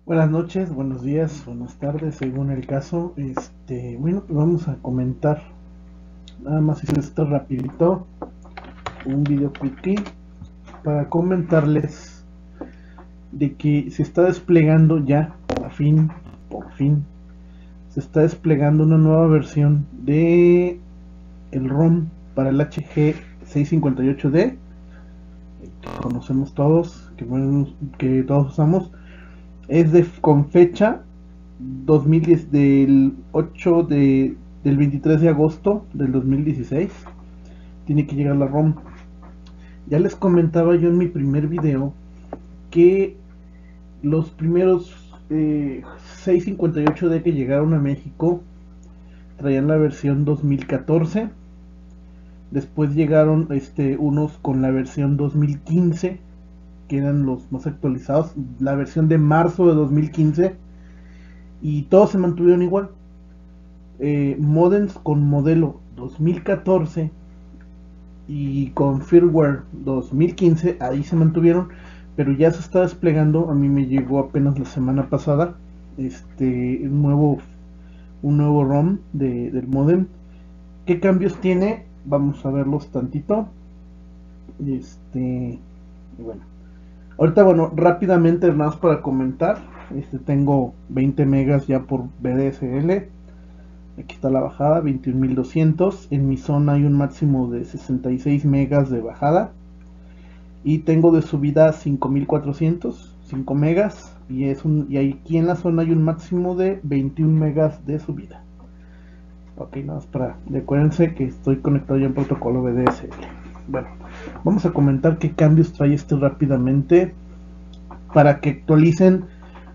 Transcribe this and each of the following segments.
Buenas noches, buenos días, buenas tardes, según el caso. Bueno, pues vamos a comentar, nada más hice esto rapidito, un video quickie para comentarles de que se está desplegando ya, por fin, se está desplegando una nueva versión de el ROM para el HG658D, que conocemos todos, que todos usamos. Es con fecha 2010, del 23 de agosto del 2016. Tiene que llegar la ROM. Ya les comentaba yo en mi primer video que los primeros 658D que llegaron a México traían la versión 2014. Después llegaron unos con la versión 2015, que eran los más actualizados, la versión de marzo de 2015, y todos se mantuvieron igual. Modems con modelo 2014 y con firmware 2015 ahí se mantuvieron, pero ya se está desplegando. A mí me llegó apenas la semana pasada un nuevo ROM del modem. ¿Qué cambios tiene? Vamos a verlos tantito. Bueno, ahorita, bueno, rápidamente más para comentar. Tengo 20 megas ya por VDSL. Aquí está la bajada, 21.200. En mi zona hay un máximo de 66 megas de bajada. Y tengo de subida 5.400, 5 megas. Y aquí en la zona hay un máximo de 21 megas de subida. Ok, nada más para... Recuérdense que estoy conectado ya en protocolo VDSL. Bueno, vamos a comentar qué cambios trae rápidamente para que actualicen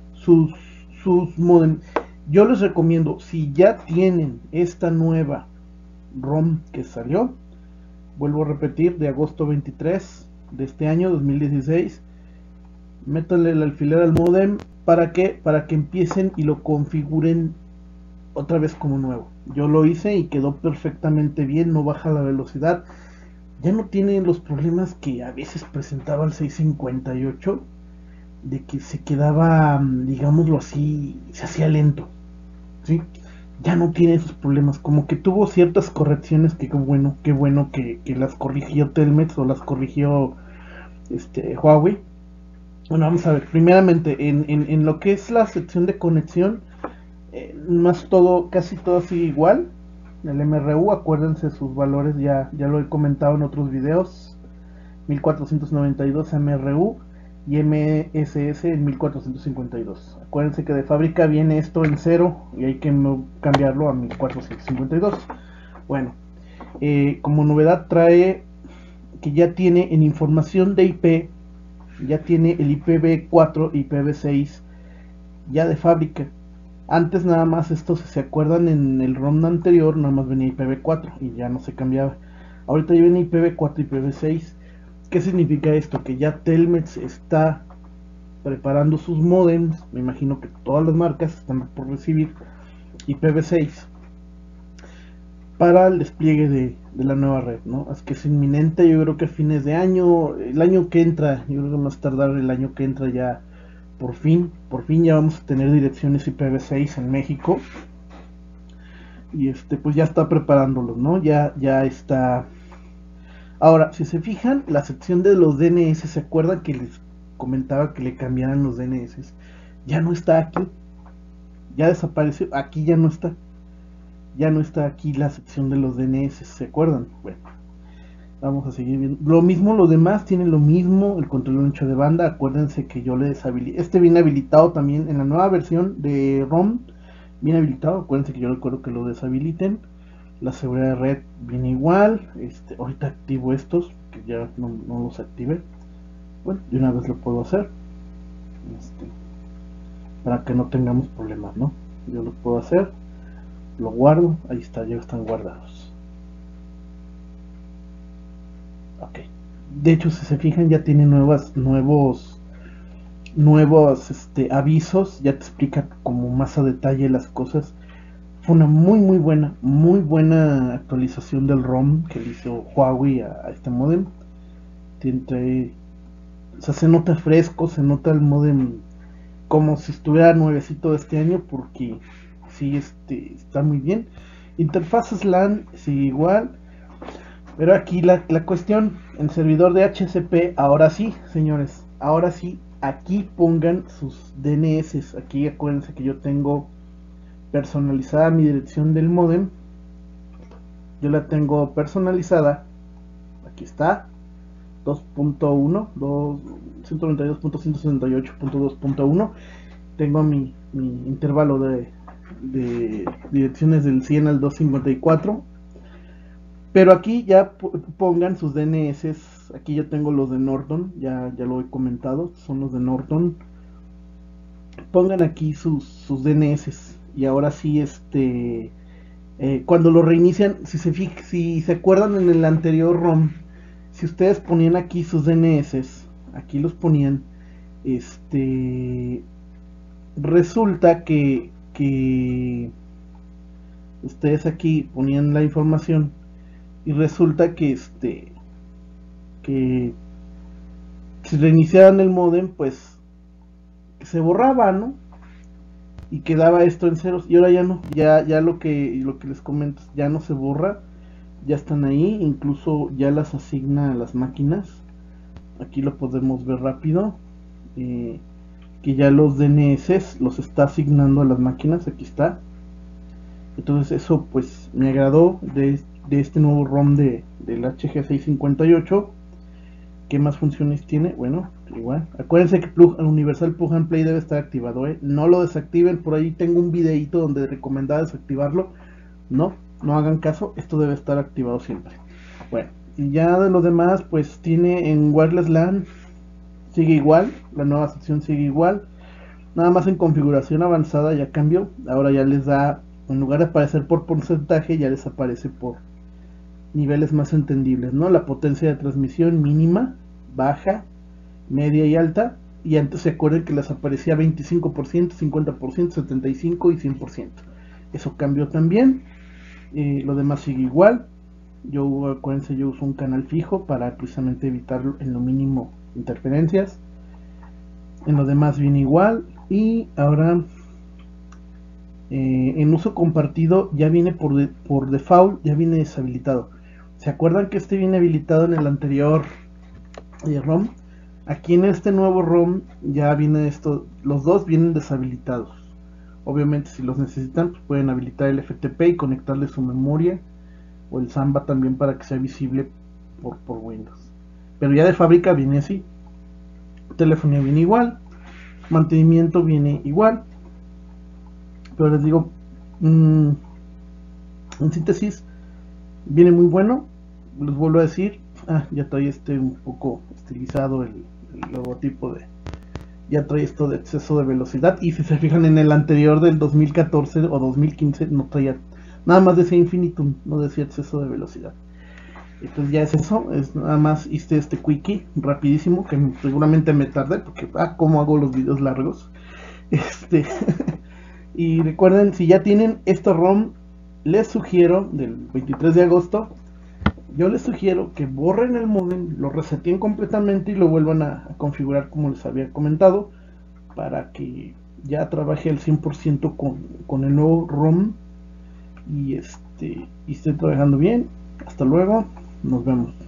sus modems. Yo les recomiendo, si ya tienen esta nueva ROM que salió, vuelvo a repetir, de agosto 23 de este año 2016, métanle el alfiler al modem. ¿Para qué? Para que empiecen y lo configuren otra vez como nuevo. Yo lo hice y quedó perfectamente bien, no baja la velocidad, ya no tiene los problemas que a veces presentaba el 658, de que se quedaba, digámoslo así, se hacía lento, ¿sí? Ya no tiene esos problemas, como que tuvo ciertas correcciones que qué bueno que las corrigió Telmex o las corrigió Huawei. Bueno, vamos a ver, primeramente, en lo que es la sección de conexión, más todo, casi todo sigue igual. El MRU, acuérdense sus valores, ya lo he comentado en otros videos, 1492 MRU y MSS en 1452. Acuérdense que de fábrica viene esto en 0 y hay que cambiarlo a 1452. Bueno, como novedad trae que ya tiene en información de IP, ya tiene el IPv4 y IPv6 ya de fábrica. Antes nada más esto, si se acuerdan, en el ROM anterior nada más venía IPv4 y ya no se cambiaba. Ahorita ya viene IPv4 y IPv6. ¿Qué significa esto? Que ya Telmex está preparando sus modems, me imagino que todas las marcas están por recibir IPv6 para el despliegue de la nueva red, ¿no? Es que es inminente, yo creo que a fines de año, el año que entra, yo creo que más tardar el año que entra ya, por fin ya vamos a tener direcciones IPv6 en México. Y pues ya está preparándolo, ¿no? Ya está. Ahora, si se fijan, la sección de los DNS, ¿se acuerdan que les comentaba que le cambiaran los DNS? Ya no está aquí, ya desapareció, aquí ya no está. Ya no está aquí la sección de los DNS, ¿se acuerdan? Bueno, vamos a seguir viendo. Lo mismo, lo demás tiene lo mismo, el control ancho de banda. Acuérdense que yo le deshabilité. Viene habilitado también en la nueva versión de ROM. Viene habilitado, acuérdense que yo recuerdo que lo deshabiliten. La seguridad de red viene igual. Ahorita activo estos, que ya no los active. Bueno, de una vez lo puedo hacer. Para que no tengamos problemas, ¿no? Yo lo puedo hacer. Lo guardo, ahí está, ya están guardados. Ok. De hecho, si se fijan, ya tiene nuevos avisos, ya te explica como más a detalle las cosas. Fue una muy buena actualización del ROM que le hizo Huawei a este modem. O sea, se nota fresco, se nota el modem como si estuviera nuevecito de este año, porque sí, está muy bien. Interfaces LAN sigue igual, pero aquí la cuestión, el servidor de HCP, ahora sí, señores, ahora sí, aquí pongan sus DNS. Aquí acuérdense que yo tengo personalizada mi dirección del modem. Yo la tengo personalizada. Aquí está. 2.1, 192.168.2.1. Tengo mi intervalo de direcciones del 100 al 254. Pero aquí ya pongan sus DNS. Aquí yo tengo los de Norton, ya lo he comentado, son los de Norton. Pongan aquí sus DNS. Y ahora sí, cuando lo reinician, si se acuerdan en el anterior ROM, si ustedes ponían aquí sus DNS, aquí los ponían, resulta que ustedes aquí ponían la información y resulta que si reiniciaran el modem, pues se borraba, ¿no? Y quedaba esto en ceros, y ahora ya no, ya lo que les comento ya no se borra, ya están ahí, incluso ya las asigna a las máquinas. Aquí lo podemos ver rápido, que ya los DNS los está asignando a las máquinas. Aquí está. Entonces eso pues me agradó de este nuevo ROM del HG658. ¿Qué más funciones tiene? Bueno, igual. Acuérdense que Universal Plug and Play debe estar activado, ¿eh? No lo desactiven. Por ahí tengo un videito donde recomendaba desactivarlo. No hagan caso. Esto debe estar activado siempre. Bueno, y ya de lo demás, pues tiene en Wireless LAN. Sigue igual. La nueva sección sigue igual. Nada más en configuración avanzada ya cambió. Ahora ya les da, en lugar de aparecer por porcentaje, ya les aparece por niveles más entendibles, ¿no? La potencia de transmisión mínima, baja, media y alta. Y antes se acuerdan que les aparecía 25%, 50%, 75% y 100%. Eso cambió también. Lo demás sigue igual. Acuérdense, yo uso un canal fijo para precisamente evitar en lo mínimo interferencias. En lo demás viene igual. Y ahora en uso compartido ya viene por default, ya viene deshabilitado. ¿Se acuerdan que viene habilitado en el anterior ROM? Aquí en este nuevo ROM ya viene esto, los dos vienen deshabilitados. Obviamente si los necesitan, pues pueden habilitar el FTP y conectarle su memoria o el Samba también para que sea visible por Windows. Pero ya de fábrica viene así. Telefonía viene igual, mantenimiento viene igual. Pero les digo, en síntesis, viene muy bueno. Les vuelvo a decir, ya trae un poco estilizado el logotipo ya trae esto de exceso de velocidad. Y si se fijan en el anterior del 2014 o 2015, no traía, nada más decía infinitum, no decía exceso de velocidad. Entonces ya es eso, es nada más hice este quickie rapidísimo, que seguramente me tardé porque cómo hago los videos largos. Y recuerden, si ya tienen este ROM, les sugiero, del 23 de agosto, yo les sugiero que borren el modem, lo reseten completamente y lo vuelvan a configurar como les había comentado, para que ya trabaje al 100% con el nuevo ROM y esté trabajando bien. Hasta luego, nos vemos.